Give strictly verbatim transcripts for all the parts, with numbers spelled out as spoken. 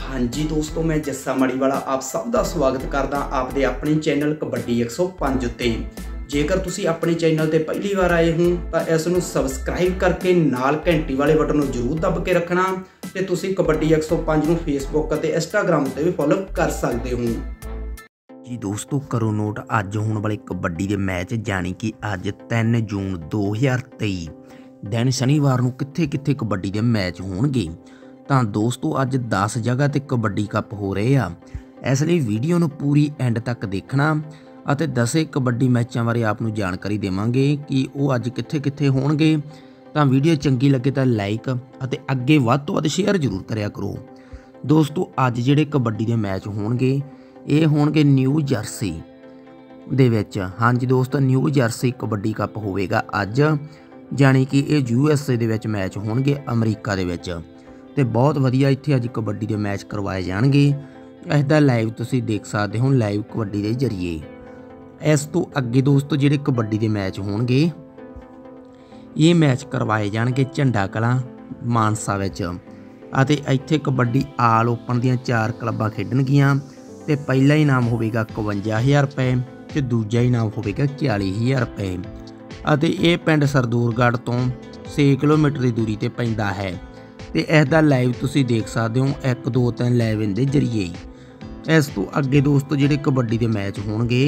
हाँ जी दोस्तों, मैं जस्सा मड़ीवाला आप सब का स्वागत करदा आपदे अपने चैनल कबड्डी एक सौ पाँच उत्ते। जेकर तुसी अपने चैनल ते पहली बार आए हो तो इसनूं सबसक्राइब करके नाल घंटी वाले बटन नूं जरूर दब के रखना ते तुसी कबड्डी एक सौ पाँच नूं फेसबुक ते इंस्टाग्राम ते भी फॉलो कर सकते हो। जी दोस्तों करो नोट अज होने वाले कबड्डी के मैच जानी कि अज तीन जून दो हज़ार तेई दिन शनिवार नूं कित्थे कित्थे कबड्डी के मैच होणगे। तो दोस्तों अज दस जगह ते कबड्डी कप हो रहे आ, इसलिए वीडियो नूं पूरी एंड तक देखना ਅਤੇ दसे कबड्डी मैचों बारे आपनूं जानकारी देवांगे कि वो अज कित्थे कित्थे होणगे। तो वीडियो चंगी लगे तो लाइक ਅਤੇ अगे वध तो वध शेयर जरूर करिया करो। दोस्तों अज जिहड़े कबड्डी के मैच होणगे ये होणगे न्यू जर्सी दे विच। हाँ जी दोस्तों, न्यू जर्सी कबड्डी कप होवेगा अज, जानी कि ये यू एस ए दे विच मैच होणगे अमरीका दे विच। ते बहुत वधिया इत्थे अज कबड्डी के मैच करवाए जाणगे। इसदा लाइव तुसीं देख सकते हो लाइव कबड्डी के जरिए। इस तो अगे दोस्तों जिहड़े कबड्डी के मैच होणगे ये मैच करवाए जाणगे झंडा कलां मानसा विच। ਅਤੇ ਇੱਥੇ कबड्डी आल ओपन ਦੀਆਂ चार क्लबां खेडणगीਆਂ ਤੇ ਪਹਿਲਾ इनाम ਹੋਵੇਗਾ इकवंजा हज़ार रुपए ਤੇ ਦੂਜਾ इनाम ਹੋਵੇਗਾ चालीस हज़ार रुपए। ਅਤੇ ਇਹ ਪਿੰਡ ਸਰਦੂਰਗੜ੍ਹ ਤੋਂ छे किलोमीटर ਦੀ ਦੂਰੀ ਤੇ ਪੈਂਦਾ ਹੈ ਤੇ ਇਸ ਦਾ ਲਾਈਵ ਤੁਸੀਂ ਦੇਖ ਸਕਦੇ ਹੋ एक दो तीन ਲਾਈਵ ਦੇ ਜਰੀਏ। ਇਸ ਤੋਂ ਅੱਗੇ ਦੋਸਤੋ ਜਿਹੜੇ ਕਬੱਡੀ ਦੇ ਮੈਚ ਹੋਣਗੇ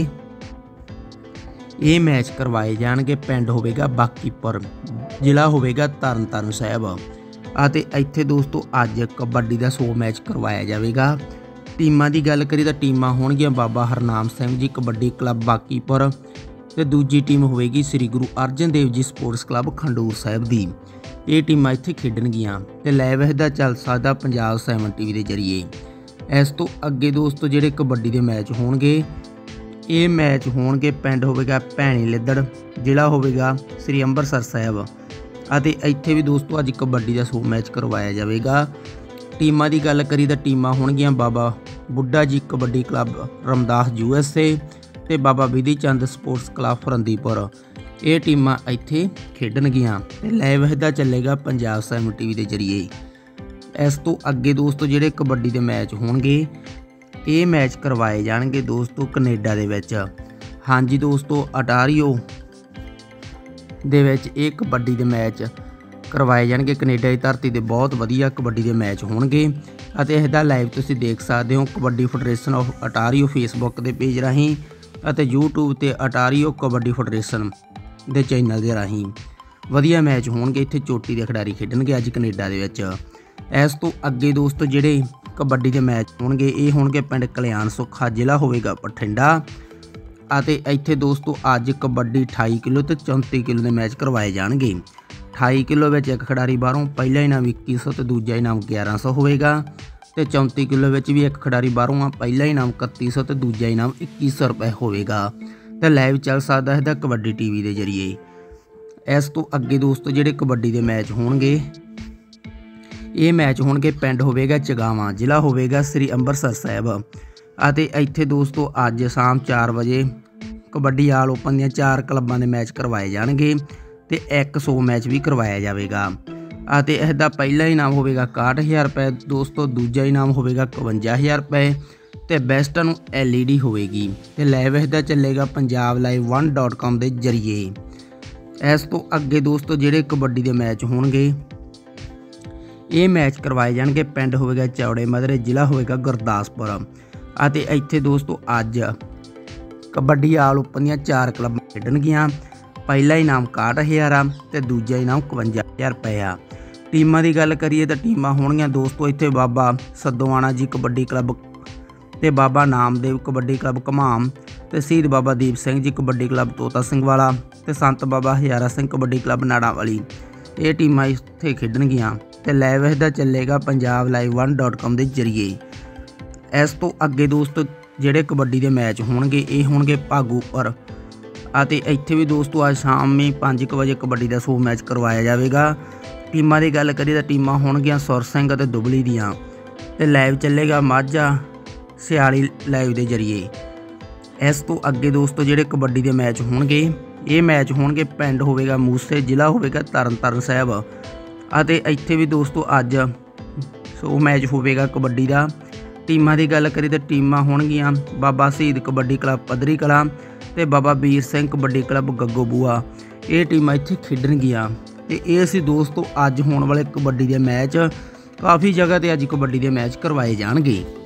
ਇਹ ਮੈਚ ਕਰਵਾਏ ਜਾਣਗੇ ਪਿੰਡ ਹੋਵੇਗਾ ਬਾਕੀਪੁਰ, ਜ਼ਿਲ੍ਹਾ ਹੋਵੇਗਾ ਤਰਨਤਾਰਨ ਸਾਹਿਬ। ਅਤੇ ਇੱਥੇ ਦੋਸਤੋ ਅੱਜ ਕਬੱਡੀ ਦਾ सौ मैच करवाया जाएगा। टीमां की गल करिए तो टीमां होणगीਆਂ बाबा हरनाम सिंह जी कबड्डी क्लब बाकीपुर ते दूजी टीम होवेगी श्री गुरु अर्जन देव जी स्पोर्ट्स क्लब खंडूर साहिब की। ये टीमां इत्थे खेडणगीਆਂ ते लाइव इसदा चल सकदा पंजाब सैवन टीवी के जरिए। इस तो अगे दोस्तों जिहड़े कबड्डी के मैच होणगे ये मैच होणगे पिंड होवेगा भैणी लिद्दड़, जिला होवेगा श्री अंबरसर साहिब। ਅਤੇ ਇੱਥੇ भी दोस्तों अज कबड्डी का सौ मैच करवाया जाएगा। टीमां की गल करी तो टीमां होणगीਆਂ Baba Budha ji kabaddi club Ramdas U S A ते बाबा विधि चंद स्पोर्ट्स क्लब फरंदीपुर। ये टीमां इत्थे खेडणगीਆਂ ते लाइव इसदा चलेगा पंजाब सैवन टीवी के जरिए। इस तो अगे दोस्तों जिहड़े कबड्डी के मैच होणगे ये मैच करवाए जाणगे दोस्तों कनेडा दे विच। हाँ जी दोस्तों, अटारियो दे विच ये कबड्डी के मैच करवाए जाणगे कनेडा की धरती ते बहुत वधिया कबड्डी के मैच होणगे। ਅਤੇ इसदा लाइव तुसीं देख सकते हो kabaddi federation of Ontario Facebook के पेज राहीं ਅਤੇ यूट्यूब ते अटारियो कबड्डी फैडरेशन के चैनल के राहीं वधिया मैच होणगे। इत्थे चोटी के खिडारी खेडणगे अज कनेडा दे विच। इस तो अगे दोस्तों जिहड़े कबड्डी के मैच होणगे ये होणगे पिंड कल्याण सुखा, जिला होवेगा बठिंडा। ਅਤੇ ਇੱਥੇ दोस्तों अज कबड्डी अठाई किलो तो चौंती किलो के मैच करवाए जाणगे। अठाई किलो में एक खिडारी बाहरों पहला इनाम इक्की सौ तो दूजा इनाम ग्यारह सौ होएगा। तो चौंती किलो में भी एक खिडारी बाहरों पहला इनाम इकत्ती सौ तो दूजा इनाम इक्की सौ रुपए होएगा। तो लाइव चल सकता है कबड्डी टीवी के जरिए। इस तो अगे दोस्तों जिहड़े कबड्डी के मैच होणगे ये मैच होणगे पिंड होवेगा चगावां, जिला होवेगा श्री अंबरसर साहिब। ਅਤੇ ਇੱਥੇ दोस्तों अज शाम चार बजे कबड्डी आल ओपन ਦੀਆਂ चार क्लबां ਦੇ मैच करवाए जाणगे ਤੇ एक सौ मैच भी करवाया जाएगा। ਅਤੇ इसदा पहला इनाम होवेगा इकसठ हज़ार रुपए दोस्तों, दूजा इनाम होवेगा इकवंजा हज़ार रुपए ਤੇ ਬੈਸਟਾਂ ਨੂੰ एल ई डी होवेगी। ਤੇ ਲਾਈਵ इसदा ਚੱਲੇਗਾ Punjab live one dot com ਦੇ ਜਰੀਏ। ਇਸ ਤੋਂ ਅੱਗੇ दोस्तों ਜਿਹੜੇ कबड्डी ਦੇ मैच ਹੋਣਗੇ ਇਹ मैच करवाए जाणगे पिंड होवेगा चौड़े मदरे, जिला होवेगा गुरदासपुर। ਅਤੇ ਇੱਥੇ दोस्तों अज कबड्डी आल ओपन ਦੀਆਂ चार क्लब खेडणगीਆਂ। पहला इनाम इकसठ हज़ार आ ਤੇ दूजा इनाम इकवंजा हज़ार रुपए आ। टीमां की गल करिए तो टीमां होणगीਆਂ दोस्तों इत्थे बाबा सदोआणा जी कबड्डी क्लब ते बाबा नामदेव कबड्डी क्लब घमाम ते शहीद बाबा दीप सिंह जी कबड्डी क्लब तोता सिंह वाला ते संत बाबा हजारा सिंह कबड्डी क्लब नाड़ा वाली। ये टीमां इत्थे खेडणगीਆਂ ते लाइव इसदा चलेगा Punjab live one dot com के जरिए। इस तो अगे दोस्तों जिहड़े कबड्डी के मैच होणगे ये होणगे भागूपुर। ਅਤੇ ਇੱਥੇ भी दोस्तों आज शामी पाँच बजे कबड्डी का सौ मैच करवाया जाएगा। टीमां की गल करिए तो टीमां होणगीਆਂ सुर सिंह ਅਤੇ दुबली दियां ते लाइव चलेगा माझा सियाली लाइव के जरिए। इस तो अगे दोस्तों जिहड़े कबड्डी के मैच होणगे ये मैच होणगे पिंड होवेगा मूसे, जिला होवेगा तरनताਰਨ ਸਾਹਿਬ। ਅਤੇ ਇੱਥੇ भी दोस्तों अज ਸੋ ਮੈਚ ਹੋਵੇਗਾ ਕਬੱਡੀ ਦਾ। ਟੀਮਾਂ ਦੀ ਗੱਲ ਕਰੀਏ ਤਾਂ ਟੀਮਾਂ ਹੋਣਗੀਆਂ ਬਾਬਾ ਸ਼ਹੀਦ ਕਬੱਡੀ ਕਲੱਬ ਪੱਧਰੀ ਕਲਾਂ ਤੇ ਬਾਬਾ ਵੀਰ ਸਿੰਘ ਕਬੱਡੀ ਕਲੱਬ ਗੱਗੋਬੂਆ। ਇਹ ਟੀਮਾਂ ਇੱਥੇ ਖੇਡਣਗੀਆਂ ਤੇ ਇਹ ਸੀ ਦੋਸਤੋ ਅੱਜ ਹੋਣ ਵਾਲੇ ਕਬੱਡੀ ਦੇ ਮੈਚ। ਕਾफ़ी जगह ते अज कबड्डी के मैच करवाए जाएंगे।